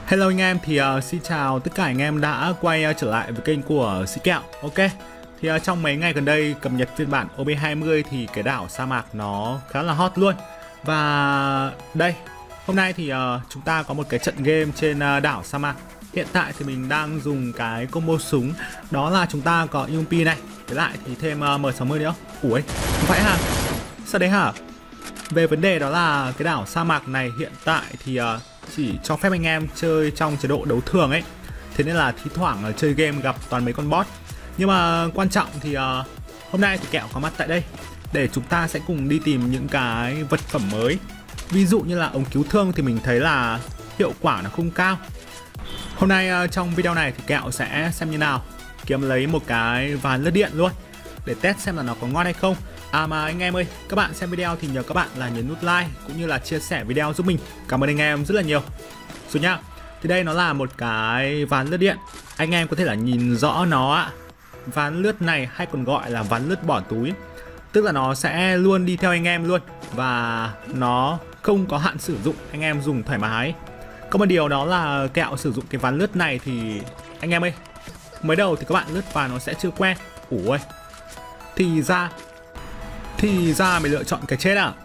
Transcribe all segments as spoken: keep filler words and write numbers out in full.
Hello anh em, thì uh, xin chào tất cả anh em đã quay uh, trở lại với kênh của Sĩ Kẹo. Ok, thì uh, trong mấy ngày gần đây cập nhật phiên bản O B hai mươi thì cái đảo sa mạc nó khá là hot luôn. Và đây, hôm nay thì uh, chúng ta có một cái trận game trên uh, đảo sa mạc. Hiện tại thì mình đang dùng cái combo súng, đó là chúng ta có u em pê này, với lại thì thêm uh, M sáu mươi nữa. Ủa, không phải hả? Sao đấy hả? Về vấn đề đó là cái đảo sa mạc này hiện tại thì uh, chỉ cho phép anh em chơi trong chế độ đấu thường ấy. Thế nên là thi thoảng uh, chơi game gặp toàn mấy con bot. Nhưng mà quan trọng thì uh, hôm nay thì Kẹo có mặt tại đây để chúng ta sẽ cùng đi tìm những cái vật phẩm mới. Ví dụ như là ống cứu thương thì mình thấy là hiệu quả nó không cao. Hôm nay uh, trong video này thì Kẹo sẽ xem như nào kiếm lấy một cái ván lướt điện luôn để test xem là nó có ngon hay không. À mà anh em ơi, các bạn xem video thì nhớ các bạn là nhấn nút like cũng như là chia sẻ video giúp mình. Cảm ơn anh em rất là nhiều. Rồi nhá. Thì đây nó là một cái ván lướt điện. Anh em có thể là nhìn rõ nó ạ. Ván lướt này hay còn gọi là ván lướt bỏ túi. Tức là nó sẽ luôn đi theo anh em luôn. Và nó không có hạn sử dụng, anh em dùng thoải mái. Có một điều đó là Kẹo sử dụng cái ván lướt này thì anh em ơi, mới đầu thì các bạn lướt vào nó sẽ chưa quen. Ủa, thì ra Thì ra mày lựa chọn cái chết à?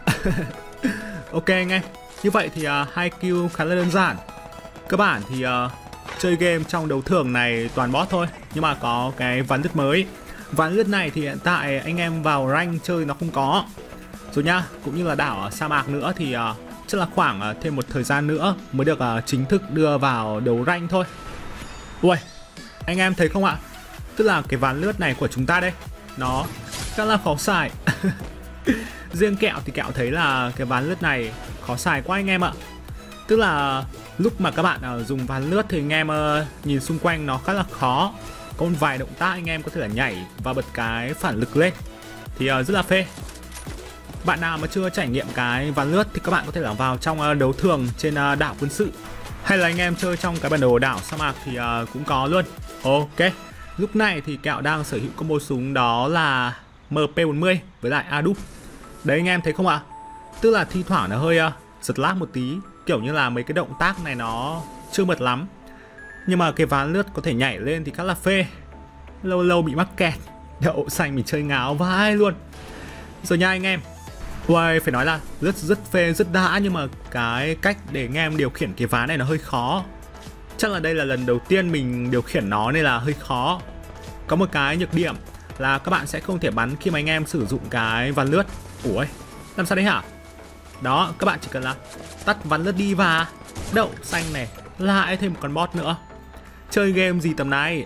Ok anh em, như vậy thì uh, hai kill khá là đơn giản. Các bạn thì uh, chơi game trong đấu thường này toàn bot thôi. Nhưng mà có cái ván lướt mới. Ván lướt này thì hiện tại anh em vào rank chơi nó không có. Rồi nhá, cũng như là đảo ở sa mạc nữa thì uh, chắc là khoảng uh, thêm một thời gian nữa mới được uh, chính thức đưa vào đấu rank thôi. Ui, anh em thấy không ạ? Tức là cái ván lướt này của chúng ta đây, nó khá là khó xài. Riêng Kẹo thì Kẹo thấy là cái ván lướt này khó xài quá anh em ạ. Tức là lúc mà các bạn uh, dùng ván lướt thì anh em uh, nhìn xung quanh nó khá là khó. Có một vài động tác anh em có thể là nhảy và bật cái phản lực lên thì uh, rất là phê. Bạn nào mà chưa trải nghiệm cái ván lướt thì các bạn có thể là vào trong uh, đấu thường trên uh, đảo quân sự. Hay là anh em chơi trong cái bản đồ đảo sa mạc thì uh, cũng có luôn. Ok, lúc này thì Kẹo đang sở hữu combo súng đó là M P bốn mươi với lại A D U P. Đấy anh em thấy không ạ? Tức là thi thoảng nó hơi uh, giật lag một tí, kiểu như là mấy cái động tác này nó chưa mượt lắm. Nhưng mà cái ván lướt có thể nhảy lên thì khá là phê. Lâu lâu bị mắc kẹt, đậu xanh mình chơi ngáo vai luôn. Rồi nha anh em. Uầy, phải nói là rất rất phê, rất đã. Nhưng mà cái cách để anh em điều khiển cái ván này nó hơi khó. Chắc là đây là lần đầu tiên mình điều khiển nó nên là hơi khó. Có một cái nhược điểm là các bạn sẽ không thể bắn khi mà anh em sử dụng cái ván lướt. Ủa, làm sao đấy hả? Đó, các bạn chỉ cần là tắt ván lướt đi và đậu xanh này, lại thêm một con bot nữa. Chơi game gì tầm này?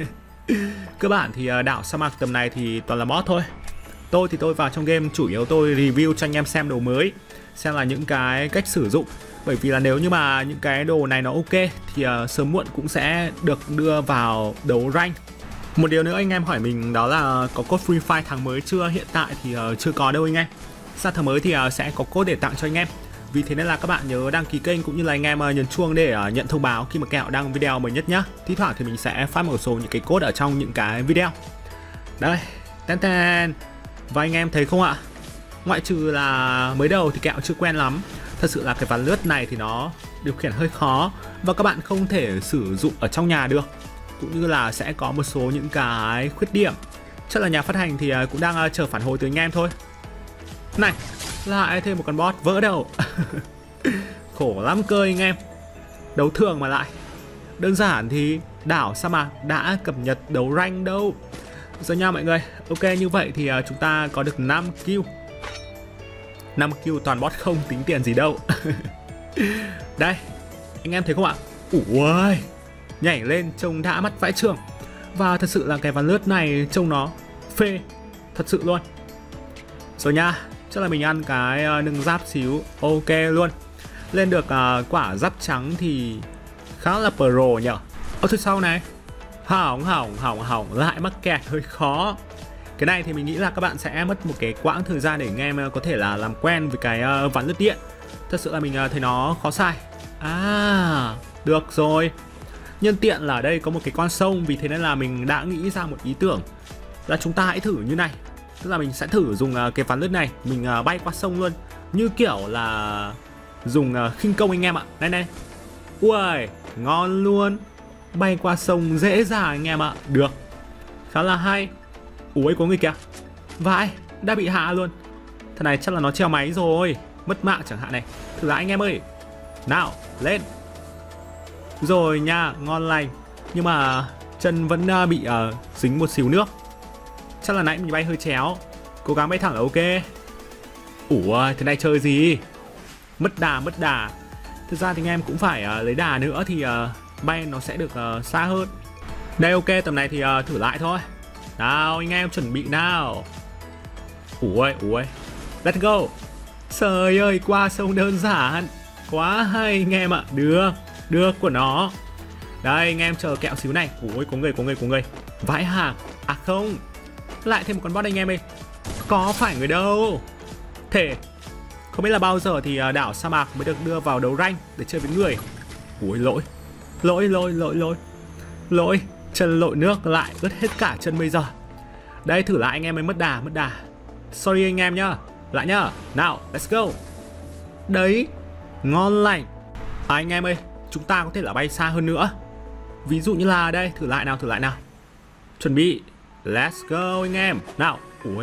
Các bạn thì đảo sa mạc tầm này thì toàn là bot thôi. Tôi thì tôi vào trong game chủ yếu tôi review cho anh em xem đồ mới, xem là những cái cách sử dụng. Bởi vì là nếu như mà những cái đồ này nó ok thì uh, sớm muộn cũng sẽ được đưa vào đấu rank. Một điều nữa anh em hỏi mình đó là có code Free Fire tháng mới chưa? Hiện tại thì uh, chưa có đâu anh em. Sang tháng mới thì uh, sẽ có code để tặng cho anh em. Vì thế nên là các bạn nhớ đăng ký kênh cũng như là anh em uh, nhấn chuông để uh, nhận thông báo khi mà Kẹo đăng video mới nhất nhá. Thi thoảng thì mình sẽ phát một số những cái code ở trong những cái video. Đây, ten ten. Và anh em thấy không ạ? Ngoại trừ là mới đầu thì Kẹo chưa quen lắm. Thật sự là cái ván lướt này thì nó điều khiển hơi khó và các bạn không thể sử dụng ở trong nhà được. Cũng như là sẽ có một số những cái khuyết điểm. Chắc là nhà phát hành thì cũng đang chờ phản hồi từ anh em thôi. Này, lại thêm một con bot vỡ đầu. Khổ lắm cơ anh em. Đấu thường mà lại. Đơn giản thì đảo sa mạc đã cập nhật đấu rank đâu. Rồi nha mọi người. Ok, như vậy thì chúng ta có được năm kill. năm kill toàn bot không tính tiền gì đâu. Đây, anh em thấy không ạ? Ủa, nhảy lên trông đã mắt vãi chưởng. Và thật sự là cái ván lướt này trông nó phê thật sự luôn. Rồi nha, chắc là mình ăn cái nâng giáp xíu. Ok luôn. Lên được uh, quả giáp trắng thì khá là pro nhở. Ơ thôi sau này, hỏng hỏng hỏng hỏng lại mắc kẹt hơi khó. Cái này thì mình nghĩ là các bạn sẽ mất một cái quãng thời gian để anh em có thể là làm quen với cái uh, ván lướt điện. Thật sự là mình uh, thấy nó khó xài. À, được rồi. Nhân tiện là ở đây có một cái con sông, vì thế nên là mình đã nghĩ ra một ý tưởng là chúng ta hãy thử như này. Tức là mình sẽ thử dùng uh, cái ván lướt này, mình uh, bay qua sông luôn. Như kiểu là dùng uh, khinh công anh em ạ. Đây này. Ui, ngon luôn. Bay qua sông dễ dàng anh em ạ. Được, khá là hay. Ui, có người kìa. Vãi, đã bị hạ luôn. Thằng này chắc là nó treo máy rồi, mất mạng chẳng hạn này. Thử lại anh em ơi. Nào, lên. Rồi nha, ngon lành. Nhưng mà chân vẫn uh, bị uh, dính một xíu nước. Chắc là nãy mình bay hơi chéo. Cố gắng bay thẳng là ok. Ủa, thế này chơi gì? Mất đà, mất đà. Thực ra thì anh em cũng phải uh, lấy đà nữa thì uh, bay nó sẽ được uh, xa hơn. Đây, ok, tầm này thì uh, thử lại thôi. Nào, anh em chuẩn bị nào. Ủa, ủa. Let's go. Trời ơi, qua sông đơn giản. Quá hay anh em ạ. Được, được của nó. Đây, anh em chờ kẹo xíu này. Ủa, có người, có người, có người. Vãi hàng. À không, lại thêm một con bot anh em ơi. Có phải người đâu. Thể không biết là bao giờ thì đảo sa mạc mới được đưa vào đấu rank để chơi với người. Ui, lỗi. Lỗi, lỗi, lỗi, lỗi. Lỗi, chân lội nước lại ướt hết cả chân bây giờ. Đây, thử lại anh em mới mất đà, mất đà. Sorry anh em nhá. Lại nhá. Nào, let's go. Đấy, ngon lành. À, anh em ơi, chúng ta có thể là bay xa hơn nữa. Ví dụ như là đây, thử lại nào, thử lại nào. Chuẩn bị. Let's go anh em. Nào. Ui,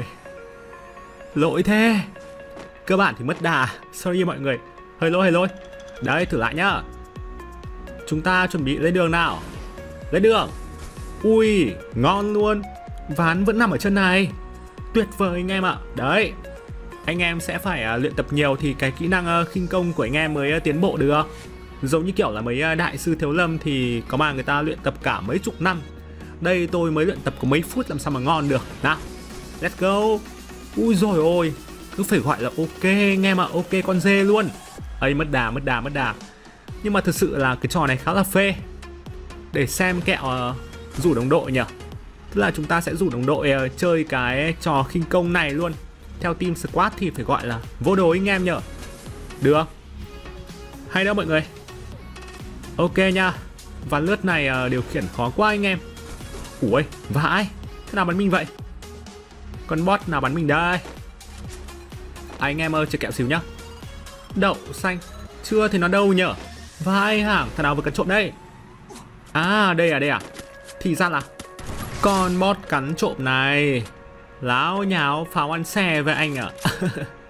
lỗi thế. Cơ bản thì mất đà. Sorry mọi người. Hơi lỗi, hơi lỗi. Đấy, thử lại nhá. Chúng ta chuẩn bị lên đường nào. Lên đường. Ui, ngon luôn. Ván vẫn nằm ở chân này. Tuyệt vời anh em ạ. Đấy, anh em sẽ phải uh, luyện tập nhiều thì cái kỹ năng uh, khinh công của anh em mới uh, tiến bộ được. Giống như kiểu là mấy uh, đại sư thiếu lâm thì có mà người ta luyện tập cả mấy chục năm. Đây tôi mới luyện tập có mấy phút làm sao mà ngon được. Nào, let's go. Ui rồi ôi, cứ phải gọi là ok anh em ạ. Ok con dê luôn. Ấy, mất đà, mất đà, mất đà. Nhưng mà thực sự là cái trò này khá là phê. Để xem kẹo uh, rủ đồng đội nhỉ. Tức là chúng ta sẽ rủ đồng đội uh, chơi cái trò khinh công này luôn. Theo team squad thì phải gọi là vô đối anh em nhở. Được. Hay đó mọi người. Ok nha. Ván lướt này uh, điều khiển khó quá anh em. Ủa, vãi. Thế nào bắn mình vậy? Con bot nào bắn mình đây? À, anh em ơi, chơi kẹo xíu nhá. Đậu xanh. Chưa thì nó đâu nhở? Vãi hảng, thằng nào vừa cắn trộm đây? À, đây à, đây à. Thì ra là con bot cắn trộm này. Láo nháo pháo ăn xe với anh ạ. À.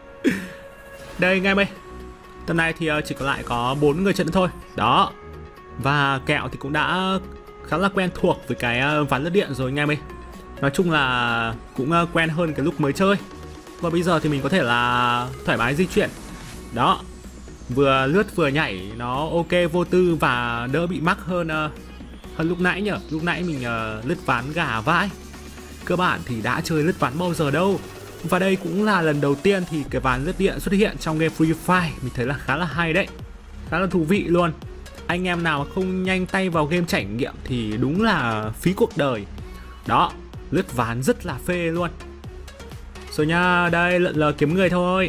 Đây anh em ơi. Tầm này thì chỉ còn lại có bốn người trận thôi. Đó. Và kẹo thì cũng đã khá là quen thuộc với cái ván lướt điện rồi anh em ơi. Nói chung là cũng quen hơn cái lúc mới chơi. Và bây giờ thì mình có thể là thoải mái di chuyển. Đó. Vừa lướt vừa nhảy nó ok vô tư và đỡ bị mắc hơn uh, hơn lúc nãy nhở. Lúc nãy mình uh, lướt ván gà vãi. Cơ bản thì đã chơi lướt ván bao giờ đâu. Và đây cũng là lần đầu tiên thì cái ván lướt điện xuất hiện trong game Free Fire. Mình thấy là khá là hay đấy. Khá là thú vị luôn. Anh em nào mà không nhanh tay vào game trải nghiệm thì đúng là phí cuộc đời. Đó, lướt ván rất là phê luôn. Rồi nha, đây lợn lờ kiếm người thôi.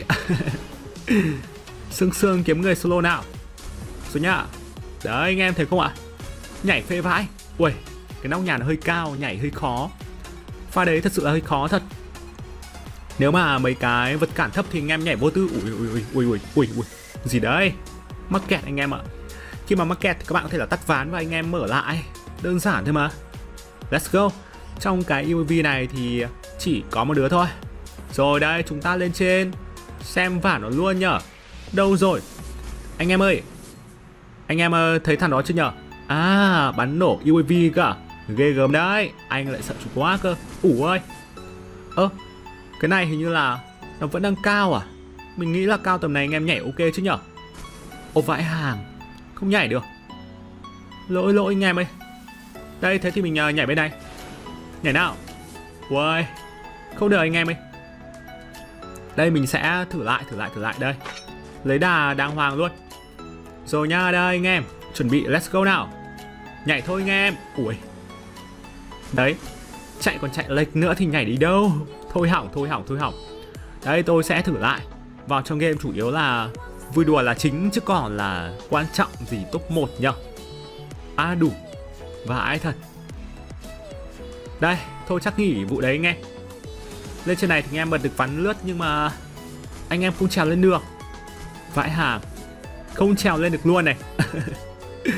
Sương sương kiếm người solo nào. Rồi nhá. Đấy anh em thấy không ạ? Nhảy phê vãi. Ui, cái nóc nhà nó hơi cao, nhảy hơi khó. Pha đấy thật sự là hơi khó thật. Nếu mà mấy cái vật cản thấp thì anh em nhảy vô tư. Ui ui ui ui ui ui ui. Gì đấy? Mắc kẹt anh em ạ. Khi mà mắc kẹt thì các bạn có thể là tắt ván và anh em mở lại. Đơn giản thôi mà. Let's go. Trong cái u a vê này thì chỉ có một đứa thôi. Rồi đây, chúng ta lên trên xem vả nó luôn nhở. Đâu rồi? Anh em ơi. Anh em thấy thằng đó chưa nhở? À, bắn nổ u a vê cả. Ghê gớm đấy. Anh lại sợ chúng quá cơ. Ủ ơi. Ơ, cái này hình như là nó vẫn đang cao à? Mình nghĩ là cao tầm này anh em nhảy ok chứ nhở? Ồ vãi hàng. Không nhảy được. Lỗi lỗi anh em ơi. Đây, thế thì mình uh, nhảy bên này. Nhảy nào. Ui, không được anh em ơi. Đây mình sẽ thử lại, thử lại, thử lại đây. Lấy đà đàng hoàng luôn. Rồi nha, đây anh em. Chuẩn bị, let's go nào. Nhảy thôi anh em. Ui. Đấy. Chạy còn chạy lệch nữa thì nhảy đi đâu. Thôi hỏng, thôi hỏng, thôi hỏng. Đây tôi sẽ thử lại. Vào trong game chủ yếu là vui đùa là chính chứ còn là quan trọng gì top một nhở. À đủ. Vãi thật. Đây, thôi chắc nghỉ vụ đấy anh em. Lên trên này thì anh em bật được ván lướt nhưng mà anh em không trèo lên được. Vãi hàng. Không trèo lên được luôn này.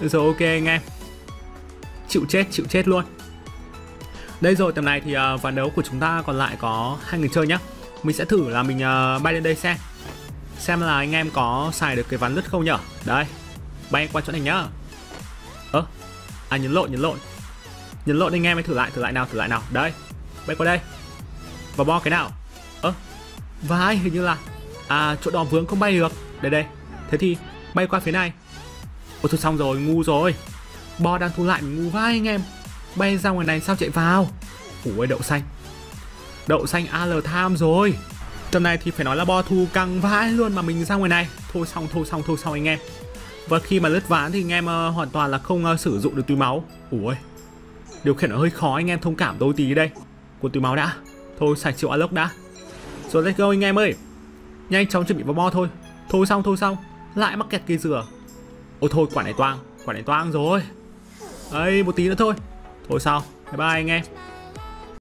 Rồi ok anh em. Chịu chết, chịu chết luôn. Đây rồi, tầm này thì uh, ván đấu của chúng ta còn lại có hai người chơi nhá. Mình sẽ thử là mình uh, bay lên đây xem Xem là anh em có xài được cái ván lướt không nhở. Đây, bay qua chỗ này nhá. Ơ, à nhấn lộn, nhấn lộn Nhấn lộn anh em ấy, thử lại, thử lại nào, thử lại nào. Đây, bay qua đây và bo cái nào. Ơ, vai hình như là à chỗ đỏ vướng không bay được. Đây đây, thế thì bay qua phía này. Ôi thôi xong rồi, ngu rồi. Bo đang thu lại, mình ngu vai anh em. Bay ra ngoài này sao chạy vào. Ủa đậu xanh. Đậu xanh a lờ tham rồi. Tầm này thì phải nói là bo thu căng vãi luôn mà mình ra ngoài này. Thôi xong, thôi xong, thôi xong anh em. Và khi mà lướt ván thì anh em uh, hoàn toàn là không uh, sử dụng được túi máu. Ủa, điều khiển nó hơi khó, anh em thông cảm tôi tí đây. Của túi máu đã. Thôi xài triệu aloc đã. Rồi let's go anh em ơi. Nhanh chóng chuẩn bị vào bo thôi. Thôi xong, thôi xong. Lại mắc kẹt cây dừa. Ôi thôi quả này toang, quả này toang rồi. Đây một tí nữa thôi. Thôi sao, bye bye anh em.